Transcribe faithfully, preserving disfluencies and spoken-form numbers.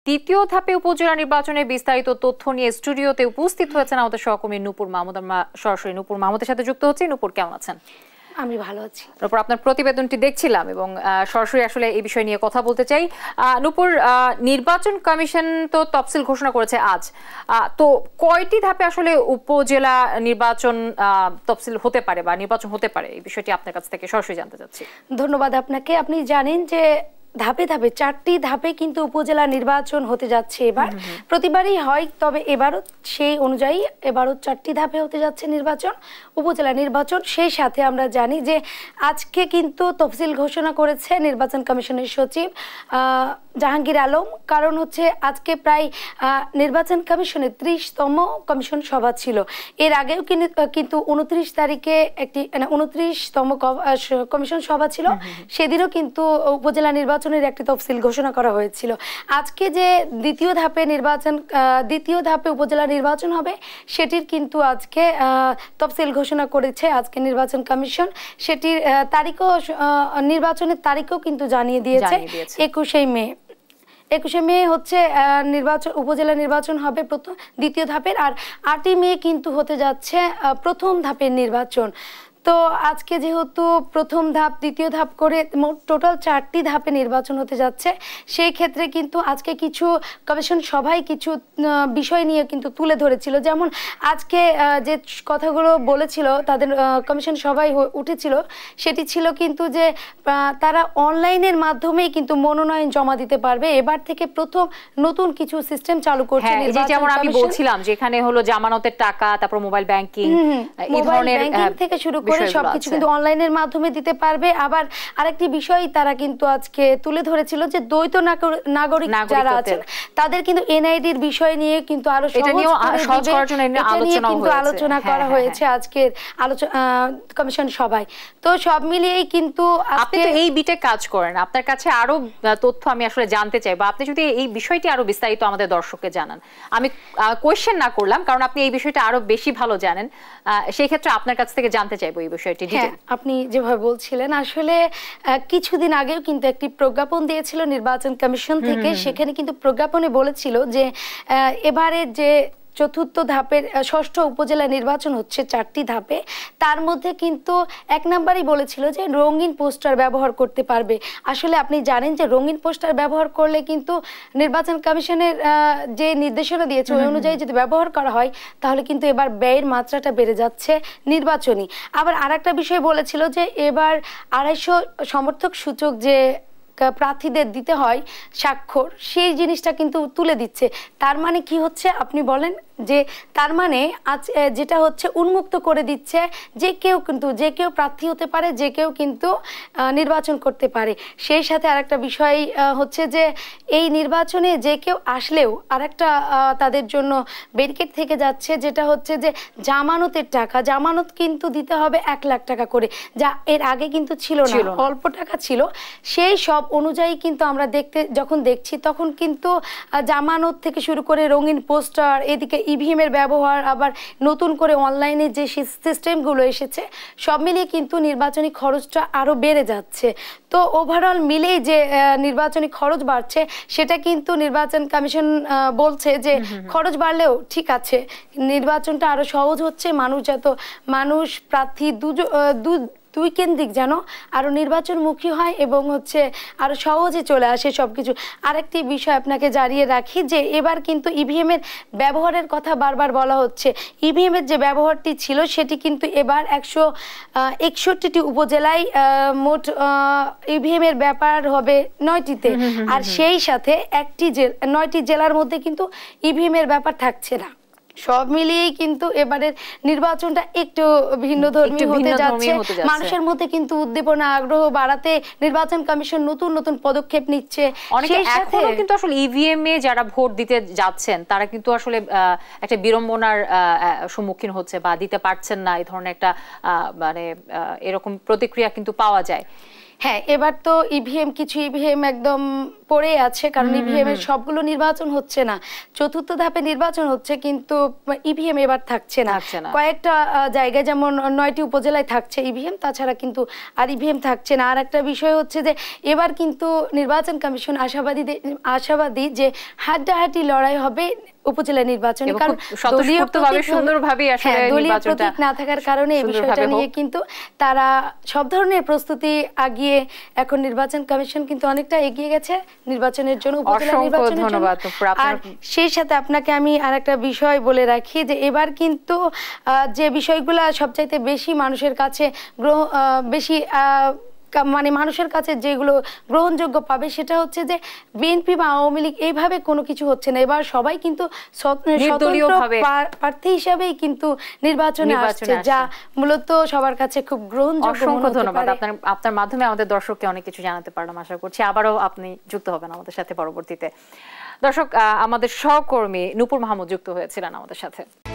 দ্বিতীয় ধাপে উপজেলা নির্বাচনের বিস্তারিত তথ্য নিয়ে স্টুডিওতে উপস্থিত হয়েছেন আমাদের সহকর্মী নূপুর মাহমুদ। আমরা সরাসরি নূপুর মাহমুদের সাথে যুক্ত হচ্ছি। নূপুর, কেমন আছেন? আমি ভালো আছি। নূপুর, আপনার প্রতিবেদনটি দেখছিলাম এবং সরাসরি আসলে এই বিষয় নিয়ে কথা বলতে চাই। নূপুর, নির্বাচন কমিশন তো তফসিল ঘোষণা করেছে আজ, তো কয়টি ধাপে আসলে উপজেলা নির্বাচন তফসিল হতে পারে বা নির্বাচন হতে পারে, এই বিষয়টি আপনার কাছ থেকে সরাসরি জানতে চাচ্ছি। ধন্যবাদ আপনাকে। আপনি জানেন যে ধাপে ধাপে চারটি ধাপে কিন্তু উপজেলা নির্বাচন হতে যাচ্ছে এবার। প্রতিবারই হয়, তবে এবারও সেই অনুযায়ী এবারও চারটি ধাপে হতে যাচ্ছে নির্বাচন, উপজেলা নির্বাচন। সেই সাথে আমরা জানি যে আজকে কিন্তু তফসিল ঘোষণা করেছে নির্বাচন কমিশনের সচিব জাহাঙ্গীর আলম। কারণ হচ্ছে আজকে প্রায় নির্বাচন কমিশনের ত্রিশতম কমিশন সভা ছিল। এর আগেও কিন্তু উনত্রিশ তারিখে একটি উনত্রিশতম কমিশন সভা ছিল, সেদিনও কিন্তু উপজেলা নির্বাচনের একটি তফসিল ঘোষণা করা হয়েছিল। আজকে যে দ্বিতীয় ধাপে নির্বাচন দ্বিতীয় ধাপে উপজেলা নির্বাচন হবে, সেটির কিন্তু আজকে তফসিল ঘোষণা করেছে আজকে নির্বাচন কমিশন। সেটির তারিখও নির্বাচনের তারিখও কিন্তু জানিয়ে দিয়েছে একুশে মে। একুশে মে হচ্ছে নির্বাচন, উপজেলা নির্বাচন হবে প্রথম দ্বিতীয় ধাপের, আর আটই মে কিন্তু হতে যাচ্ছে প্রথম ধাপের নির্বাচন। তো আজকে যেহেতু প্রথম ধাপ দ্বিতীয় ধাপ করে মোট টোটাল চারটি ধাপে নির্বাচন হতে যাচ্ছে, সেই ক্ষেত্রে কিন্তু আজকে কিছু কমিশন সভায় কিছু বিষয় নিয়ে কিন্তু তুলে ধরেছিল। যেমন আজকে যে কথাগুলো বলেছিল তাদের কমিশন সভায় উঠেছিল, সেটি ছিল কিন্তু যে তারা অনলাইনের মাধ্যমেই কিন্তু মনোনয়ন জমা দিতে পারবে। এবার থেকে প্রথম নতুন কিছু সিস্টেম চালু করছে। যেমন আমি বলছিলাম যেখানে হলো জামানতের টাকা, তারপর মোবাইল ব্যাংকিং, এই ধরনের থেকে শুরু করে সবকিছু কিন্তু অনলাইনের মাধ্যমে দিতে পারবে। আবার আরেকটি বিষয় তারা কিন্তু আজকে তুলে ধরেছিল যে দ্বৈত নাগরিক যারা আছেন তাদের কিন্তু এনআইডির বিষয় নিয়ে কিন্তু আরো সহজ করার জন্য কিন্তু আলোচনা করা হয়েছে আজকের আলোচনা কমিশন সভায়। তো সব মিলিয়েই কিন্তু আপনি তো এই বিটে কাজ করেন, আপনার কাছে আরো তথ্য আমি আসলে জানতে চাই, বা আপনি যদি এই বিষয়টি আরো বিস্তারিত আমাদের দর্শককে জানান। আমি কোয়েশ্চেন না করলাম, কারণ আপনি এই বিষয়টা আরো বেশি ভালো জানেন, সেই ক্ষেত্রে আপনার কাছ থেকে জানতে চাইবো এই বিষয়টি। হ্যাঁ, আপনি যেভাবে বলছিলেন, আসলে কিছুদিন আগেও কিন্তু একটি প্রজ্ঞাপন দিয়েছিল নির্বাচন কমিশন থেকে। সেখানে কিন্তু প্রজ্ঞাপনে বলেছিল যে এবারে যে চতুর্থ ধাপের ষষ্ঠ উপজেলা নির্বাচন হচ্ছে চারটি ধাপে, তার মধ্যে কিন্তু এক নাম্বারই বলেছিল যে রঙিন পোস্টার ব্যবহার করতে পারবে। আসলে আপনি জানেন যে রঙিন পোস্টার ব্যবহার করলে কিন্তু নির্বাচন কমিশনের যে নির্দেশনা দিয়েছে ওই অনুযায়ী যদি ব্যবহার করা হয়, তাহলে কিন্তু এবার ব্যয়ের মাত্রাটা বেড়ে যাচ্ছে নির্বাচনী। আবার আর একটা বিষয় বলেছিল যে এবার আড়াইশো সমর্থক সূচক যে প্রার্থীদের দিতে হয় স্বাক্ষর, সেই জিনিসটা কিন্তু তুলে দিচ্ছে। তার মানে কি হচ্ছে আপনি বলেন, যে তার মানে আজ যেটা হচ্ছে উন্মুক্ত করে দিচ্ছে যে কেউ কিন্তু যে কেউ প্রার্থী হতে পারে, যে কেউ কিন্তু নির্বাচন করতে পারে। সেই সাথে আরেকটা বিষয় হচ্ছে যে এই নির্বাচনে যে কেউ আসলেও আরেকটা তাদের জন্য ব্যারিকেড থেকে যাচ্ছে, যেটা হচ্ছে যে জামানতের টাকা। জামানত কিন্তু দিতে হবে এক লাখ টাকা করে, যা এর আগে কিন্তু ছিল না, অল্প টাকা ছিল। সেই সব অনুযায়ী কিন্তু আমরা দেখতে যখন দেখছি তখন কিন্তু জামানত থেকে শুরু করে রঙিন পোস্টার, এদিকে ইভিএম এর ব্যবহার, আবার নতুন করে অনলাইনে যে সিস্টেমগুলো এসেছে, সব মিলিয়ে কিন্তু নির্বাচনী খরচটা আরো বেড়ে যাচ্ছে। তো ওভারঅল মিলেই যে নির্বাচনী খরচ বাড়ছে, সেটা কিন্তু নির্বাচন কমিশন বলছে যে খরচ বাড়লেও ঠিক আছে, নির্বাচনটা আরো সহজ হচ্ছে। মানুষ যত মানুষ প্রার্থী দু দুই কেন্দ্রিক যেন আরো নির্বাচনমুখী হয় এবং হচ্ছে আরো সহজে চলে আসে সবকিছু। আরেকটি বিষয় আপনাকে জানিয়ে রাখি যে এবার কিন্তু ইভিএম এর ব্যবহারের কথা বারবার বলা হচ্ছে। ইভিএম এর যে ব্যবহারটি ছিল সেটি কিন্তু এবার একশো একষট্টিটি উপজেলায় মোট ইভিএম এর ব্যাপার হবে নয়টিতে, আর সেই সাথে একটি নয়টি জেলার মধ্যে কিন্তু ইভিএম এর ব্যাপার থাকছে না। সব মিলিয়েই কিন্তু এবারের নির্বাচনটা একটু ভিন্ন ধর্মী হতে যাচ্ছে। মানুষের মধ্যে কিন্তু উদ্দীপনা, আগ্রহ বাড়াতে নির্বাচন কমিশন নতুন নতুন পদক্ষেপ নিচ্ছে। সেই সাথে কিন্তু আসলে ইভিএম এ যারা ভোট দিতে যাচ্ছেন তারা কিন্তু আসলে একটা বিড়ম্বনার সম্মুখীন হচ্ছে বা দিতে পারছেন না, এই ধরনের একটা মানে এরকম প্রতিক্রিয়া কিন্তু পাওয়া যায়। হ্যাঁ, এবার তো ইভিএম কিছু ইভিএম একদম পড়ে আছে, কারণ ইভিএম এর সবগুলো নির্বাচন হচ্ছে না। চতুর্থ ধাপে নির্বাচন হচ্ছে কিন্তু ইভিএম এবার থাকছে না। কয়েকটা জায়গায় যেমন নয়টি উপজেলায় থাকছে ইভিএম, তাছাড়া কিন্তু আর ইভিএম থাকছে না। আর একটা বিষয় হচ্ছে যে এবার কিন্তু নির্বাচন কমিশন আশাবাদী আশাবাদী যে হাড্ডাহাড্ডি লড়াই হবে উপজেলা নির্বাচনে, কারণ স্বতঃস্ফূর্তভাবে সুন্দরভাবে আসলে দলীয় প্রতীক না থাকার কারণে এই বিষয়টা নিয়ে কিন্তু তারা সব ধরনের প্রস্তুতি আগিয়ে এখন নির্বাচন কমিশন কিন্তু অনেকটা এগিয়ে গেছে নির্বাচনের জন্য, উপজেলা নির্বাচনের জন্য। আর সেই সাথে আপনাকে আমি আর একটা বিষয় বলে রাখি যে এবার কিন্তু যে বিষয়গুলো সবচাইতে বেশি মানুষের কাছে বেশি মানে মানুষের কাছে যেগুলো গ্রহণযোগ্য পাবে সেটা হচ্ছে যে বিএনপি বা আওয়ামী লীগ এইভাবে কোনো কিছু হচ্ছে না। এবার সবাই কিন্তু প্রার্থী হিসাবেই কিন্তু নির্বাচনে আসছে, যা মূলত সবার কাছে খুব গ্রহণযোগ্য। অসংখ্য ধন্যবাদ। আপনার আপনার মাধ্যমে আমাদের দর্শককে অনেক কিছু জানাতে পারলাম। আশা করছি আবারও আপনি যুক্ত হবেন আমাদের সাথে পরবর্তীতে। দর্শক, আমাদের সহকর্মী নূপুর মাহমুদ যুক্ত হয়েছিলেন আমাদের সাথে।